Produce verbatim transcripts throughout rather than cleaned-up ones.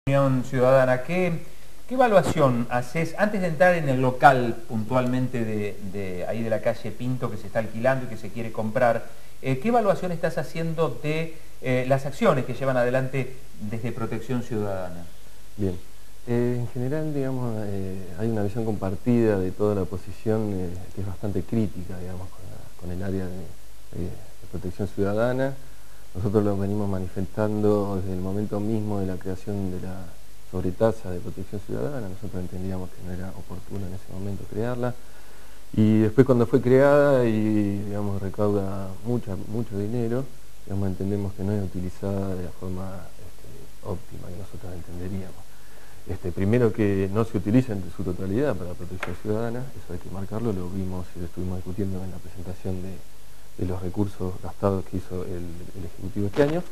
Unión Ciudadana, ¿qué, qué evaluación haces antes de entrar en el local puntualmente de, de ahí de la calle Pinto que se está alquilando y que se quiere comprar? Eh, ¿Qué evaluación estás haciendo de eh, las acciones que llevan adelante desde Protección Ciudadana? Bien, eh, en general, digamos, eh, hay una visión compartida de toda la oposición eh, que es bastante crítica, digamos, con, la, con el área de, de, de Protección Ciudadana. Nosotros lo venimos manifestando desde el momento mismo de la creación de la sobretasa de Protección Ciudadana. Nosotros entendíamos que no era oportuno en ese momento crearla. Y después cuando fue creada y, digamos, recauda mucha, mucho dinero, digamos, entendemos que no es utilizada de la forma este, óptima que nosotros entenderíamos. Este, primero que no se utiliza en su totalidad para Protección Ciudadana, eso hay que marcarlo, lo vimos y lo estuvimos discutiendo en la presentación de, de los recursos gastados que hizo el, el Ejecutivo este año.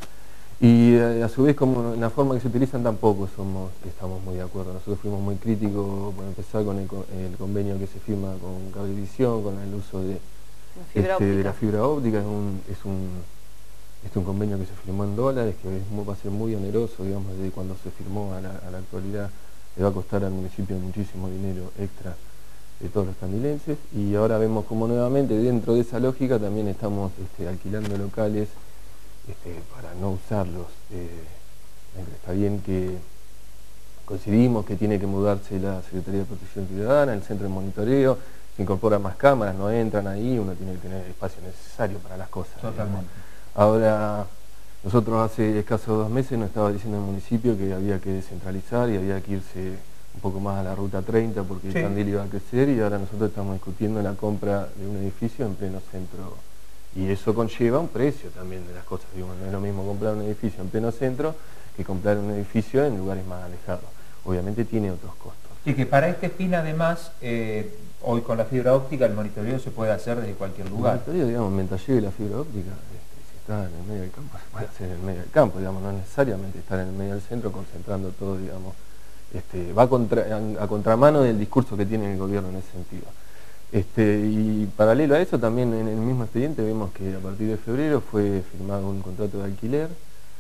Y a, a su vez, como en la forma que se utilizan tampoco somos, estamos muy de acuerdo. Nosotros fuimos muy críticos, por empezar con el, el convenio que se firma con Cablevisión, con el uso de la fibra, este, de la fibra óptica. Es un, es, un, es un convenio que se firmó en dólares, que es muy, va a ser muy oneroso, digamos, desde cuando se firmó a la, a la actualidad. Le va a costar al municipio muchísimo dinero extra de todos los candilenses. Y ahora vemos como nuevamente, dentro de esa lógica, también estamos este, alquilando locales Este, para no usarlos. Eh, está bien que coincidimos que tiene que mudarse la Secretaría de Protección Ciudadana, el centro de monitoreo, se incorporan más cámaras, no entran ahí, uno tiene que tener el espacio necesario para las cosas. Totalmente. Digamos. Ahora, nosotros hace escasos dos meses nos estaba diciendo el municipio que había que descentralizar y había que irse un poco más a la ruta treinta porque sí. El Tandil iba a crecer, y ahora nosotros estamos discutiendo la compra de un edificio en pleno centro. Y eso conlleva un precio también de las cosas. Digo, no es lo mismo comprar un edificio en pleno centro que comprar un edificio en lugares más alejados. Obviamente tiene otros costos. Y que para este fin, además, eh, hoy con la fibra óptica el monitoreo se puede hacer desde cualquier lugar. El monitoreo, digamos, mientras llegue la fibra óptica, este, si está en el medio del campo, se puede hacer en el medio del campo, digamos, no necesariamente estar en el medio del centro concentrando todo, digamos, este, va contra, a, a contramano del discurso que tiene el gobierno en ese sentido. Este, y paralelo a eso, también en el mismo expediente vemos que a partir de febrero fue firmado un contrato de alquiler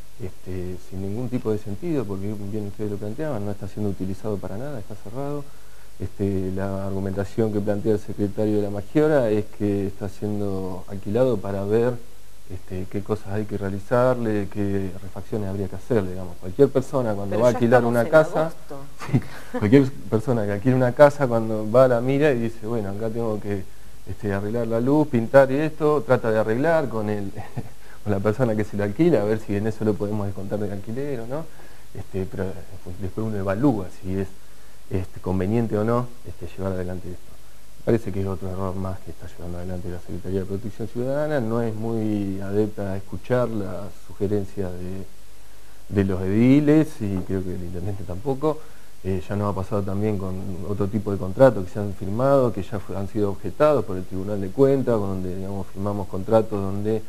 este, sin ningún tipo de sentido, porque bien ustedes lo planteaban, no está siendo utilizado para nada, está cerrado. Este, la argumentación que plantea el secretario de la Magiora es que está siendo alquilado para ver este, qué cosas hay que realizarle, qué refacciones habría que hacerle, digamos. Cualquier persona cuando Pero va a alquilar una casa, sí, cualquier persona que alquila una casa cuando va a la mira y dice, bueno, acá tengo que este, arreglar la luz, pintar y esto, trata de arreglar con, el, con la persona que se le alquila, a ver si en eso lo podemos descontar del alquiler o no, este, pero después uno evalúa si es este, conveniente o no este, llevar adelante esto. Parece que es otro error más que está llevando adelante la Secretaría de Protección Ciudadana, no es muy adepta a escuchar las sugerencias de, de los ediles y creo que el intendente tampoco. Eh, ya nos ha pasado también con otro tipo de contratos que se han firmado, que ya fue, han sido objetados por el Tribunal de Cuentas, donde digamos, firmamos contratos donde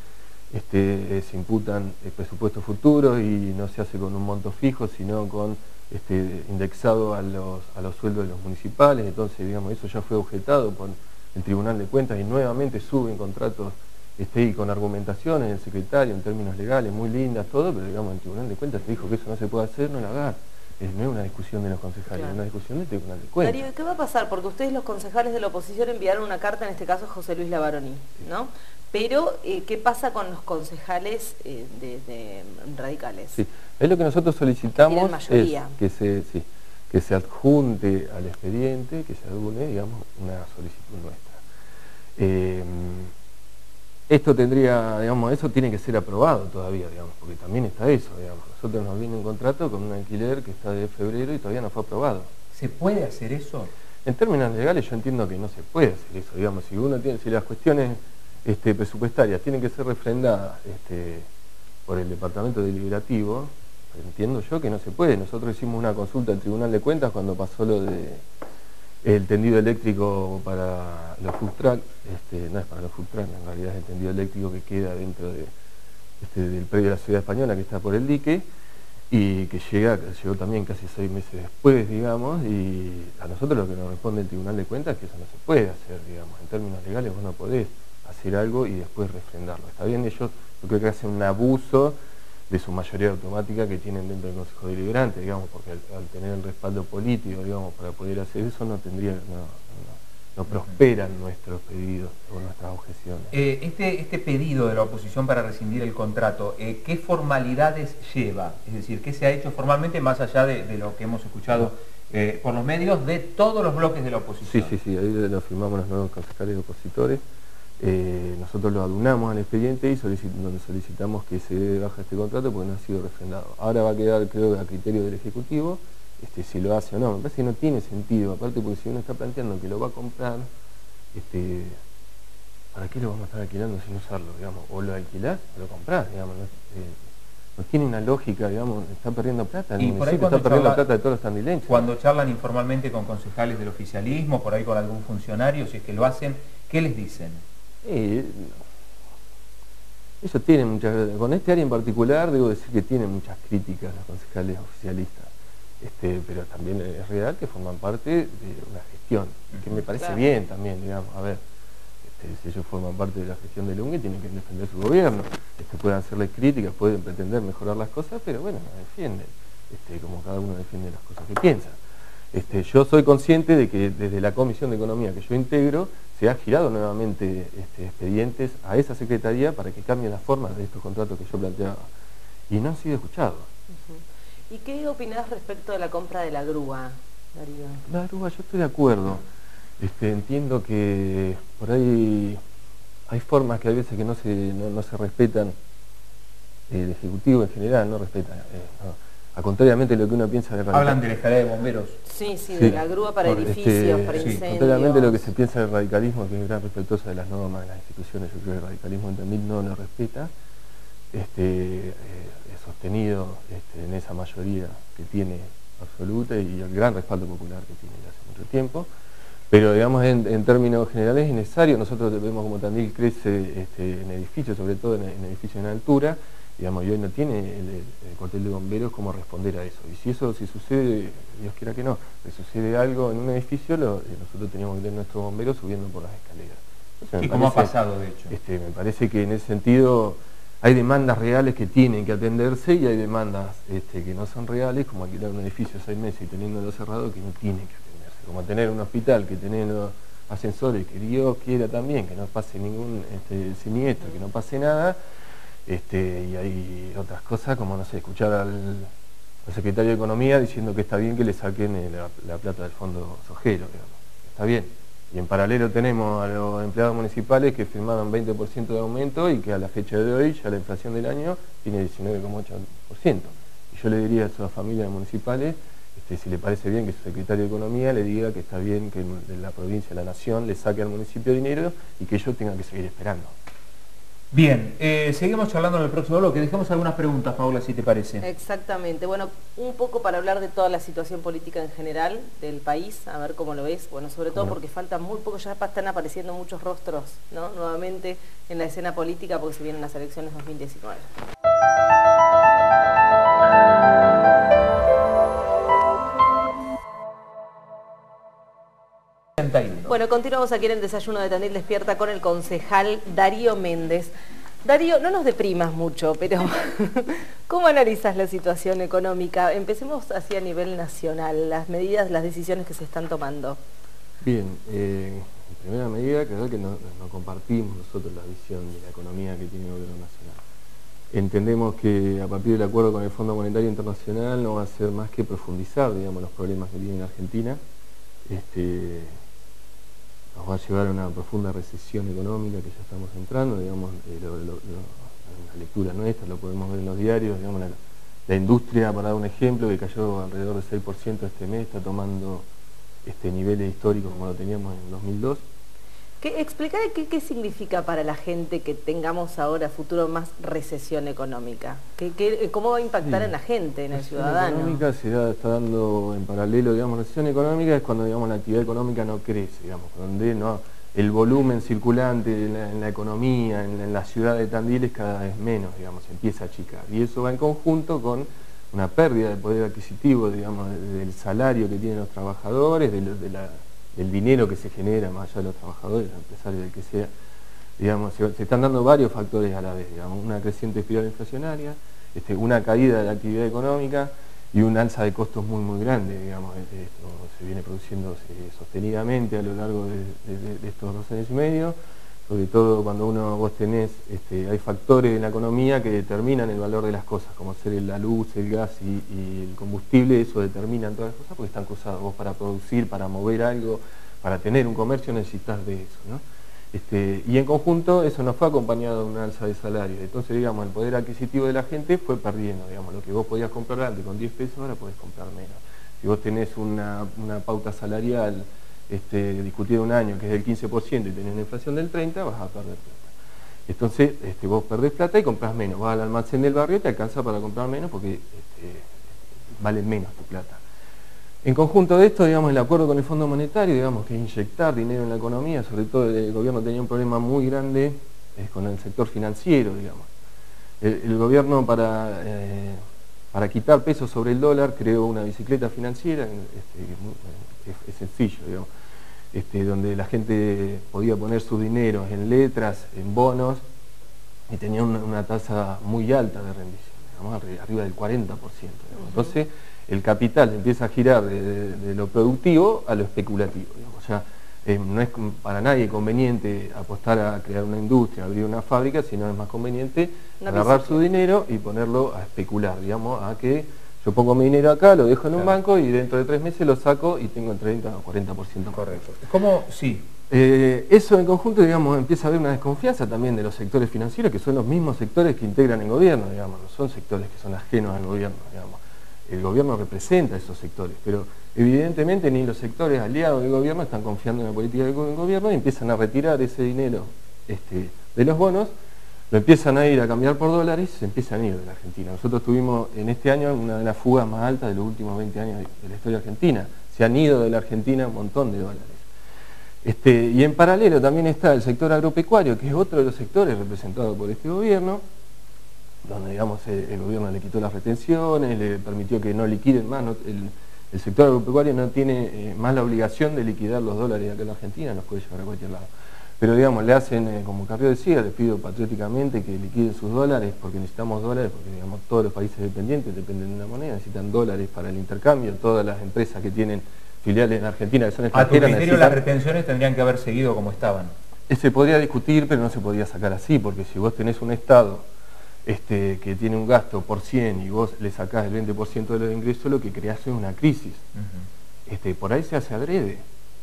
este, eh, se imputan eh, presupuestos futuros y no se hace con un monto fijo, sino con Este, indexado a los, a los sueldos de los municipales. Entonces, digamos, eso ya fue objetado por el Tribunal de Cuentas y nuevamente suben contratos este, y con argumentaciones del secretario en términos legales, muy lindas, todo, pero digamos, el Tribunal de Cuentas te dijo que eso no se puede hacer, no lo hagas. Eh, no es una discusión de los concejales, claro. Es una discusión del Tribunal de Cuentas. Darío, ¿qué va a pasar? Porque ustedes, los concejales de la oposición, enviaron una carta, en este caso José Luis Lavaroni, ¿no? Pero, eh, ¿qué pasa con los concejales eh, de, de radicales? Sí, es lo que nosotros solicitamos, es que se, sí, que se adjunte al expediente, que se adjunte, digamos, una solicitud nuestra. Eh, esto tendría, digamos, eso tiene que ser aprobado todavía, digamos, porque también está eso, digamos. Nosotros nos viene un contrato con un alquiler que está de febrero y todavía no fue aprobado. ¿Se puede hacer eso? En términos legales yo entiendo que no se puede hacer eso, digamos, si uno tiene, si las cuestiones Este, presupuestarias tienen que ser refrendadas este, por el Departamento Deliberativo, entiendo yo que no se puede. Nosotros hicimos una consulta al Tribunal de Cuentas cuando pasó lo de el tendido eléctrico para los food truck, este, no es para los food truck, en realidad es el tendido eléctrico que queda dentro de, este, del predio de la Ciudad Española que está por el dique y que llega, llegó también casi seis meses después, digamos, y a nosotros lo que nos responde el Tribunal de Cuentas es que eso no se puede hacer, digamos, en términos legales vos no podés hacer algo y después refrendarlo. Está bien, ellos yo creo que hacen un abuso de su mayoría automática que tienen dentro del Consejo Deliberante, digamos, porque al, al tener el respaldo político, digamos, para poder hacer eso, no tendría, no, no, no prosperan nuestros pedidos o nuestras objeciones. Eh, este, este pedido de la oposición para rescindir el contrato, eh, ¿qué formalidades lleva? Es decir, ¿qué se ha hecho formalmente más allá de, de lo que hemos escuchado eh, por los medios de todos los bloques de la oposición? Sí, sí, sí, ahí lo firmamos los nuevos concejales opositores. Eh, nosotros lo adunamos al expediente y solicit donde solicitamos que se dé de baja este contrato porque no ha sido refrendado. Ahora va a quedar, creo, a criterio del Ejecutivo este, si lo hace o no. Me parece que no tiene sentido, aparte porque si uno está planteando que lo va a comprar, este, ¿para qué lo vamos a estar alquilando sin usarlo? Digamos? O lo alquilás o lo comprás, digamos. No, eh, no tiene una lógica, digamos, está perdiendo plata, el y por ahí municipio está perdiendo charla, plata de todos los tandilenses. Cuando charlan informalmente con concejales del oficialismo, por ahí con algún funcionario, si es que lo hacen, ¿qué les dicen? Eh, ellos tienen muchas, con este área en particular debo decir que tienen muchas críticas los concejales oficialistas, este, pero también es real que forman parte de una gestión, que me parece claro. bien también, digamos, a ver, este, si ellos forman parte de la gestión del U N G tienen que defender su gobierno, este, pueden hacerles críticas, pueden pretender mejorar las cosas, pero bueno, la defienden, este, como cada uno defiende las cosas que piensa. Este, yo soy consciente de que desde la Comisión de Economía que yo integro, se ha girado nuevamente este, expedientes a esa Secretaría para que cambie la forma de estos contratos que yo planteaba. Y no han sido escuchados. Uh-huh. ¿Y qué opinás respecto de la compra de la grúa, Darío? La grúa, yo estoy de acuerdo. Este, entiendo que por ahí hay formas que a veces que no se, no, no se respetan, el Ejecutivo en general no respeta. Eh, no. A contrariamente de lo que uno piensa de radicalismo. Hablan de la escalera de bomberos. Sí, sí, de sí. la grúa para Por edificios, este, para incendios. Sí, contrariamente de lo que se piensa del radicalismo, que es gran respetuoso de las normas, de las instituciones, yo creo que el radicalismo en Tandil no lo respeta, este, eh, es sostenido este, en esa mayoría que tiene absoluta y el gran respaldo popular que tiene hace mucho tiempo. Pero digamos, en, en términos generales es necesario, nosotros vemos como Tandil crece este, en edificios, sobre todo en, en edificios en altura, digamos, y hoy no tiene el, el cuartel de bomberos cómo responder a eso. Y si eso, si sucede, Dios quiera que no, que sucede algo en un edificio, lo, nosotros teníamos que tener nuestros bomberos subiendo por las escaleras. Entonces, ¿y cómo ha pasado, de hecho? Este, me parece que en ese sentido hay demandas reales que tienen que atenderse y hay demandas este, que no son reales, como alquilar un edificio seis meses y teniéndolo cerrado, que no tienen que atenderse. Como tener un hospital que tiene los ascensores, que Dios quiera también, que no pase ningún este, siniestro, que no pase nada. Este, y hay otras cosas como, no sé, escuchar al, al secretario de Economía diciendo que está bien que le saquen la, la plata del fondo sojero, digamos. Está bien. Y en paralelo tenemos a los empleados municipales que firmaron veinte por ciento de aumento y que a la fecha de hoy ya la inflación del año tiene diecinueve coma ocho por ciento. Y yo le diría a esas familias municipales, este, si le parece bien que su secretario de Economía le diga que está bien que en la provincia, la nación, le saque al municipio dinero y que ellos tengan que seguir esperando. Bien, eh, seguimos charlando en el próximo bloque. Dejamos algunas preguntas, Paula, si te parece. Exactamente. Bueno, un poco para hablar de toda la situación política en general del país, a ver cómo lo ves. Bueno, sobre todo porque falta muy poco, ya están apareciendo muchos rostros, ¿no? Nuevamente en la escena política porque se vienen las elecciones dos mil diecinueve. Bueno, continuamos aquí en el Desayuno de Tandil Despierta con el concejal Darío Méndez. Darío, no nos deprimas mucho, pero ¿cómo analizas la situación económica? Empecemos así a nivel nacional, las medidas, las decisiones que se están tomando. Bien, eh, en primera medida, creo que no, no compartimos nosotros la visión de la economía que tiene el gobierno nacional. Entendemos que a partir del acuerdo con el Fondo Monetario Internacional no va a ser más que profundizar, digamos, los problemas que tiene Argentina. Este, nos va a llevar a una profunda recesión económica que ya estamos entrando, digamos, eh, lo, lo, lo, la lectura nuestra, lo podemos ver en los diarios, digamos, la, la industria, para dar un ejemplo, que cayó alrededor del seis por ciento este mes, está tomando este niveles históricos como lo teníamos en dos mil dos. ¿Qué, explicar qué, qué significa para la gente que tengamos ahora futuro más recesión económica? ¿Qué, qué, ¿Cómo va a impactar sí. en la gente, en el ciudadano? La recesión económica se da, está dando en paralelo, digamos, recesión económica es cuando, digamos, la actividad económica no crece, digamos, donde no, el volumen circulante en la, en la economía, en la, en la ciudad de Tandil es cada vez menos, digamos, empieza a achicar. Y eso va en conjunto con una pérdida de poder adquisitivo, digamos, del salario que tienen los trabajadores, de, de la... el dinero que se genera más allá de los trabajadores, los empresarios, del que sea, digamos, se, se están dando varios factores a la vez, digamos, una creciente espiral inflacionaria, este, una caída de la actividad económica y un alza de costos muy muy grande, digamos. Esto se viene produciendo eh, sostenidamente a lo largo de, de, de estos dos años y medio, sobre todo cuando uno vos tenés, este, hay factores en la economía que determinan el valor de las cosas, como ser la luz, el gas y, y el combustible, eso determinan todas las cosas porque están cruzados. Vos para producir, para mover algo, para tener un comercio necesitas de eso, ¿no? Este, y en conjunto eso no fue acompañado de un alza de salario, entonces digamos el poder adquisitivo de la gente fue perdiendo, digamos, lo que vos podías comprar antes con diez pesos ahora podés comprar menos. Si vos tenés una, una pauta salarial este, discutida un año que es del quince por ciento y tenés una inflación del treinta por ciento, vas a perder plata. Entonces este, vos perdés plata y comprás menos, vas al almacén del barrio y te alcanza para comprar menos porque este, vale menos tu plata. En conjunto de esto, digamos, el acuerdo con el Fondo Monetario, digamos, que es inyectar dinero en la economía, sobre todo el gobierno tenía un problema muy grande eh, con el sector financiero, digamos. El, el gobierno para, eh, para quitar peso sobre el dólar creó una bicicleta financiera, este, es, es sencillo, digamos, este, donde la gente podía poner su dinero en letras, en bonos, y tenía una, una tasa muy alta de rendición, digamos, arriba del cuarenta por ciento. Digamos. Entonces, el capital empieza a girar de, de, de lo productivo a lo especulativo, digamos. O sea, eh, no es para nadie conveniente apostar a crear una industria, abrir una fábrica, sino es más conveniente no agarrar su dinero y ponerlo a especular, digamos, a que yo pongo mi dinero acá, lo dejo en un claro. banco y dentro de tres meses lo saco y tengo el treinta o cuarenta por ciento. Correcto. ¿Cómo? Sí. Eh, eso en conjunto, digamos, empieza a haber una desconfianza también de los sectores financieros, que son los mismos sectores que integran el gobierno, digamos, no son sectores que son ajenos al gobierno, digamos. El gobierno representa esos sectores, pero evidentemente ni los sectores aliados del gobierno están confiando en la política del gobierno y empiezan a retirar ese dinero este, de los bonos, lo empiezan a ir a cambiar por dólares y se empiezan a ir de la Argentina. Nosotros tuvimos en este año una de las fugas más altas de los últimos veinte años de la historia argentina. Se han ido de la Argentina un montón de dólares. Este, y en paralelo también está el sector agropecuario, que es otro de los sectores representados por este gobierno, donde digamos el, el gobierno le quitó las retenciones, le permitió que no liquiden más, no, el, el sector agropecuario no tiene eh, más la obligación de liquidar los dólares acá en la Argentina, los puede llevar a cualquier lado. Pero digamos, le hacen, eh, como Carrió decía, les pido patrióticamente que liquiden sus dólares, porque necesitamos dólares, porque digamos todos los países dependientes dependen de una moneda, necesitan dólares para el intercambio, todas las empresas que tienen filiales en Argentina que son extranjeras. A tu criterio las retenciones tendrían que haber seguido como estaban. Se podría discutir, pero no se podía sacar así, porque si vos tenés un Estado Este, que tiene un gasto por cien y vos le sacás el veinte por ciento de los ingresos, lo que creás es una crisis. Uh-huh. este, por ahí se hace adrede.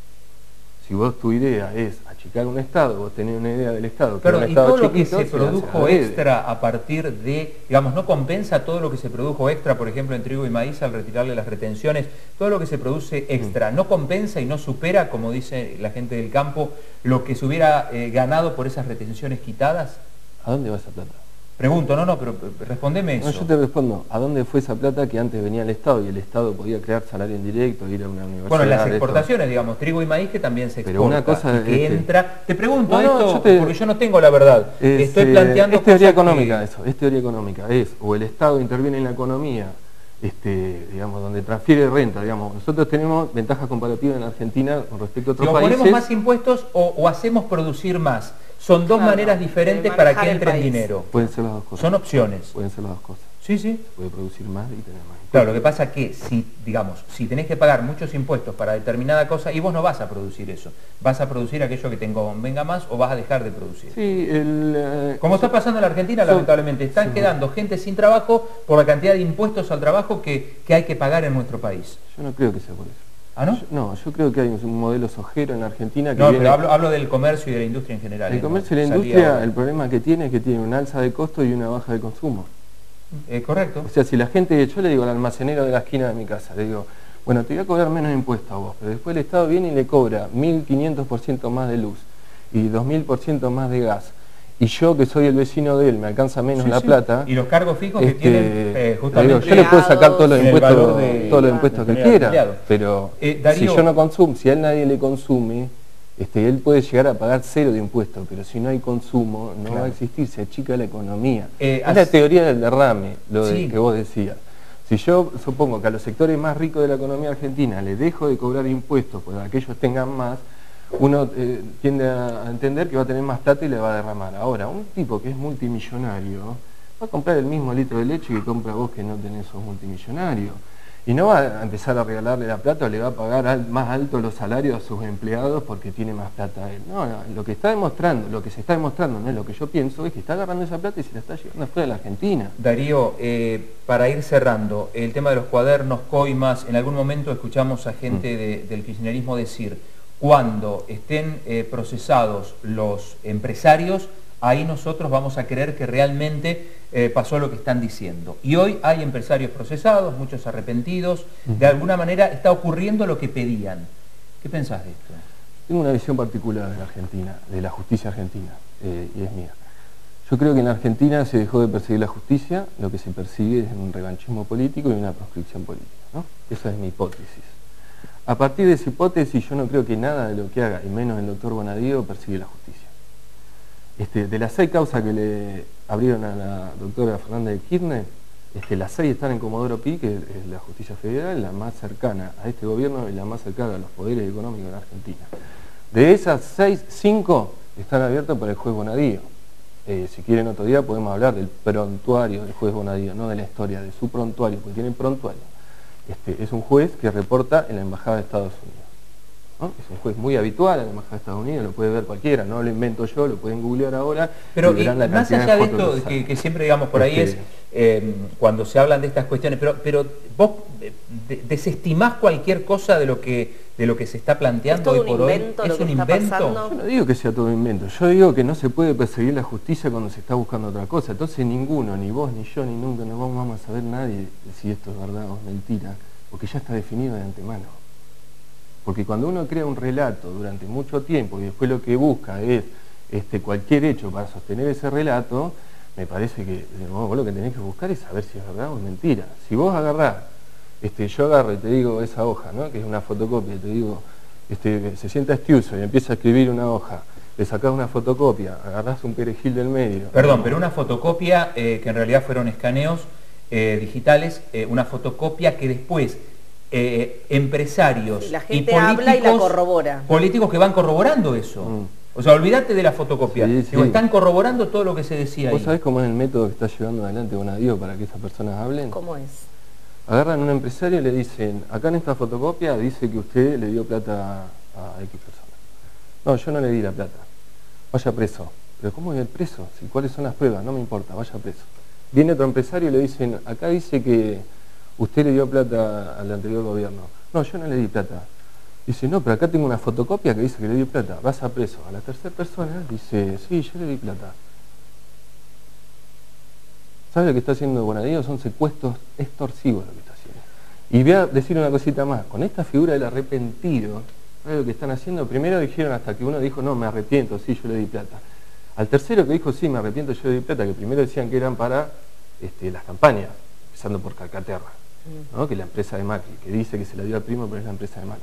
Si vos tu idea es achicar un Estado, vos tenés una idea del Estado, pero que y Estado todo lo chiquito, que se, se produjo extra a partir de, digamos, no compensa todo lo que se produjo extra, por ejemplo, en trigo y maíz al retirarle las retenciones, todo lo que se produce extra, uh-huh. no compensa y no supera, como dice la gente del campo, lo que se hubiera eh, ganado por esas retenciones quitadas. ¿A dónde va esa plata? Pregunto, no, no, pero respondeme eso. No, yo te respondo, ¿a dónde fue esa plata que antes venía al Estado y el Estado podía crear salario indirecto, ir a una universidad? Bueno, las exportaciones, esto. digamos, trigo y maíz que también se exporta, pero una cosa y que este... entra... Te pregunto no, no, esto, yo te... porque yo no tengo la verdad. Es, Estoy planteando es teoría económica que... eso, es teoría económica, es o el Estado interviene en la economía, este, digamos, donde transfiere renta, digamos. Nosotros tenemos ventajas comparativas en Argentina con respecto a otros si países. ¿Ponemos más impuestos o, o hacemos producir más? Son dos claro, maneras diferentes para que entre el dinero. Pueden ser las dos cosas. Son opciones. Pueden ser las dos cosas. Sí, sí. Se puede producir más y tener más impuestos. Claro, lo que pasa es que si, digamos, si tenés que pagar muchos impuestos para determinada cosa, y vos no vas a producir eso. Vas a producir aquello que te convenga más o vas a dejar de producir. Sí, el... Eh, Como está pasando en la Argentina, so, lamentablemente, están sí, quedando gente sin trabajo por la cantidad de impuestos al trabajo que, que hay que pagar en nuestro país. Yo no creo que sea por eso. ¿Ah, no? Yo, no, yo creo que hay un, un modelo sojero en Argentina que No, viene... pero hablo, hablo del comercio y de la industria en general. El ¿eh? comercio no, y la industria, el problema que tiene es que tiene una alza de costo y una baja de consumo. Eh, correcto. O sea, si la gente, yo le digo al almacenero de la esquina de mi casa, le digo, bueno, te voy a cobrar menos impuestos a vos, pero después el Estado viene y le cobra mil quinientos por ciento más de luz y dos mil por ciento más de gas. Y yo, que soy el vecino de él, me alcanza menos sí, la sí. plata. Y los cargos fijos este, que tienen eh, justamente... Digo, yo le puedo sacar todos los impuestos, de, todos los impuestos que quiera, empleado. pero eh, Darío, si yo no consumo, si a él nadie le consume, este, él puede llegar a pagar cero de impuestos, pero si no hay consumo, no claro. va a existir, se achica la economía. Eh, es la teoría del derrame, lo de, sí. que vos decías. Si yo supongo que a los sectores más ricos de la economía argentina le dejo de cobrar impuestos para que ellos tengan más, uno eh, tiende a entender que va a tener más plata y le va a derramar. Ahora, un tipo que es multimillonario Va a comprar el mismo litro de leche que compra vos que no tenés, sos multimillonario. Y no va a empezar a regalarle la plata o le va a pagar al, más alto los salarios a sus empleados porque tiene más plata él. No, no, lo que está demostrando, lo que se está demostrando, no es lo que yo pienso, es que está agarrando esa plata y se la está llevando afuera de la Argentina. Darío, eh, para ir cerrando, el tema de los cuadernos, coimas, en algún momento escuchamos a gente mm. de, del kirchnerismo decir, cuando estén eh, procesados los empresarios, ahí nosotros vamos a creer que realmente eh, pasó lo que están diciendo. Y hoy hay empresarios procesados, muchos arrepentidos, de alguna manera está ocurriendo lo que pedían. ¿Qué pensás de esto? Tengo una visión particular de la Argentina, de la justicia argentina, eh, y es mía. Yo creo que en la Argentina se dejó de perseguir la justicia, lo que se persigue es un revanchismo político y una proscripción política, ¿no? Esa es mi hipótesis. A partir de esa hipótesis yo no creo que nada de lo que haga, y menos el doctor Bonadío, persigue la justicia. Este, de las seis causas que le abrieron a la doctora Fernández de Kirchner, este, las seis están en Comodoro Pi, que es la justicia federal, la más cercana a este gobierno y la más cercana a los poderes económicos de la Argentina. De esas seis, cinco están abiertas por el juez Bonadío. Eh, si quieren otro día podemos hablar del prontuario del juez Bonadío, no de la historia, de su prontuario, porque tiene prontuario. Este, es un juez que reporta en la Embajada de Estados Unidos. ¿No? Es un juez muy habitual en la Embajada de Estados Unidos, lo puede ver cualquiera, no lo invento yo, lo pueden googlear ahora. Pero y, la más allá de, de esto, que, que, que siempre digamos por ahí este, es, eh, cuando se hablan de estas cuestiones, pero, pero vos de, desestimás cualquier cosa de lo que de lo que se está planteando hoy por hoy. ¿Es un invento? Yo no digo que sea todo invento, yo digo que no se puede perseguir la justicia cuando se está buscando otra cosa. Entonces ninguno, ni vos, ni yo, ni nunca, no vamos a saber nadie si esto es verdad o es mentira, porque ya está definido de antemano. Porque cuando uno crea un relato durante mucho tiempo y después lo que busca es este, cualquier hecho para sostener ese relato, me parece que vos lo que tenés que buscar es saber si es verdad o es mentira. Si vos agarrás, este, yo agarro y te digo esa hoja, ¿no? Que es una fotocopia, y te digo, este, se sienta Estiuso y empieza a escribir una hoja, le sacás una fotocopia, agarrás un perejil del medio. Perdón, pero una fotocopia eh, que en realidad fueron escaneos eh, digitales, eh, una fotocopia que después eh, empresarios sí, la gente y políticos, habla y la corrobora. Políticos que van corroborando eso. Mm. O sea, olvídate de la fotocopia. Sí, sí. Digo, están corroborando todo lo que se decía ahí. ¿Vos sabés cómo es el método que está llevando adelante Bonadío para que esas personas hablen? ¿Cómo es? Agarran a un empresario y le dicen, acá en esta fotocopia dice que usted le dio plata a X persona. No, yo no le di la plata. Vaya preso. ¿Pero cómo voy a ir preso? Si, ¿cuáles son las pruebas? No me importa, vaya preso. Viene otro empresario y le dicen, acá dice que usted le dio plata al anterior gobierno. No, yo no le di plata. Dice, no, pero acá tengo una fotocopia que dice que le dio plata. Vas a preso. A la tercera persona dice, sí, yo le di plata. ¿Sabe lo que está haciendo Bonadío? Son secuestros extorsivos lo que está haciendo. Y voy a decir una cosita más. Con esta figura del arrepentido, ¿sabe lo que están haciendo? Primero dijeron hasta que uno dijo, no, me arrepiento, sí, yo le di plata. Al tercero que dijo, sí, me arrepiento, yo le di plata, que primero decían que eran para este, las campañas, empezando por Calcaterra, ¿no? Que es la empresa de Macri, que dice que se la dio al primo, pero es la empresa de Macri.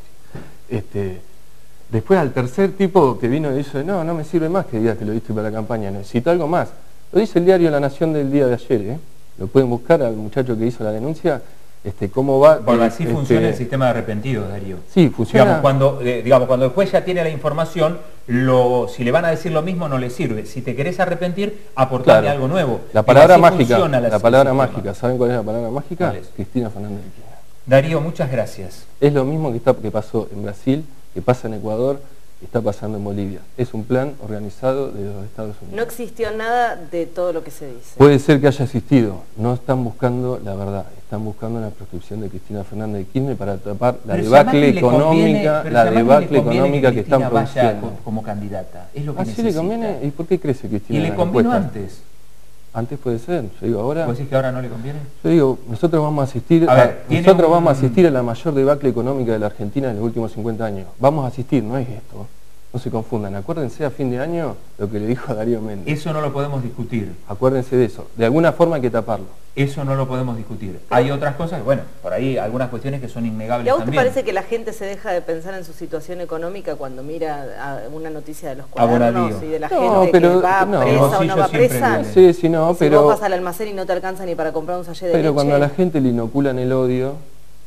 Este, después al tercer tipo que vino y dice, no, no me sirve más que digas que lo diste para la campaña, necesito algo más. Lo dice el diario La Nación del día de ayer, ¿eh? Lo pueden buscar al muchacho que hizo la denuncia, este, cómo va... Bueno, eh, así este, funciona el sistema de arrepentidos, Darío. Sí, funciona. Digamos cuando, eh, digamos, cuando el juez ya tiene la información, lo, si le van a decir lo mismo no le sirve. Si te querés arrepentir, aportame claro. algo nuevo. La palabra mágica, la, la palabra mágica, ¿saben cuál es la palabra mágica? Cristina Fernández de Kirchner. Darío, muchas gracias. Es lo mismo que, está, que pasó en Brasil, que pasa en Ecuador, está pasando en Bolivia. Es un plan organizado de los Estados Unidos. No existió nada de todo lo que se dice. Puede ser que haya existido. No están buscando la verdad. Están buscando la proscripción de Cristina Fernández de Kirchner para tapar la pero debacle si económica, conviene, la debacle económica que, que están produciendo. Como candidata. Es lo que ¿Ah, sí le conviene? ¿Y por qué crece Cristina? ¿Y le convino antes? Antes puede ser, yo digo ahora... ¿Vos decís que ahora no le conviene? Yo digo, nosotros vamos a asistir a, ver, a nosotros un... vamos a asistir a la mayor debacle económica de la Argentina en los últimos cincuenta años. Vamos a asistir, no es esto. No se confundan, acuérdense a fin de año lo que le dijo a Darío Méndez. Eso no lo podemos discutir. Acuérdense de eso, de alguna forma hay que taparlo. Eso no lo podemos discutir. Hay otras cosas, bueno, por ahí algunas cuestiones que son innegables. ¿Y a vos también. te parece que la gente se deja de pensar en su situación económica cuando mira a una noticia de los cuadernos y de la no, gente pero, que va no, presa no, o sí, no va presa? Sí, sí, no, si pero... vos vas al almacén y no te alcanza ni para comprar un sallé de pero leche. Pero cuando a la gente le inoculan el odio...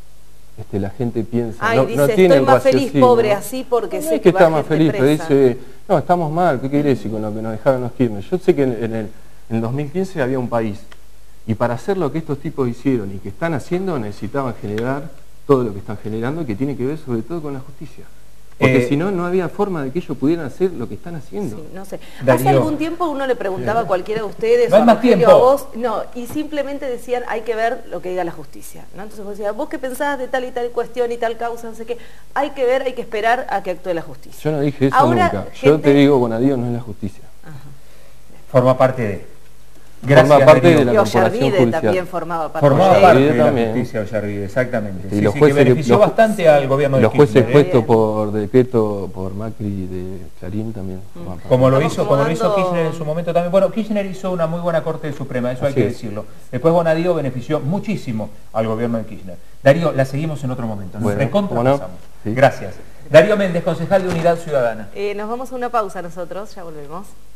Este, la gente piensa, Ay, no, dice, no tiene estoy más feliz pobre ¿no? así porque no sé es que, que está va más gente feliz, presa. pero dice, no, estamos mal, ¿qué quiere decir con lo que nos dejaron los Kirchner? Yo sé que en, en, el, en el dos mil quince había un país, Y para hacer lo que estos tipos hicieron y que están haciendo, necesitaban generar todo lo que están generando, que tiene que ver sobre todo con la justicia. Porque eh, si no, no había forma de que ellos pudieran hacer lo que están haciendo. Sí, no sé. Darío. Hace algún tiempo uno le preguntaba a cualquiera de ustedes, no o a más Rogelio, tiempo. a vos, no, y simplemente decían, hay que ver lo que diga la justicia, ¿no? Entonces vos decías, vos qué pensás de tal y tal cuestión y tal causa, no sé qué, hay que ver, hay que esperar a que actúe la justicia. Yo no dije eso Ahora, nunca. gente... Yo te digo, Bonadío no es la justicia. Ajá. Forma parte de... Gracias, forma parte Darío. de la y corporación Ollarvide judicial. También formaba parte Formaba de parte Ollarvide de la también. justicia Ollarvide, exactamente. Y Sí, los sí, jueces que benefició los, bastante al gobierno de Los jueces Kirchner, ¿eh? puestos por decreto por Macri de Clarín también forman parte. Como lo Estamos hizo, como lo hizo acomodando- Kirchner en su momento también. Bueno, Kirchner hizo una muy buena Corte Suprema, eso hay Así que es. decirlo. Después Bonadío benefició muchísimo al gobierno de Kirchner. Darío, la seguimos en otro momento. Nos Bueno, recontra ¿cómo no? pasamos. Sí. Gracias. Darío Méndez, concejal de Unidad Ciudadana. Eh, nos vamos a una pausa nosotros, ya volvemos.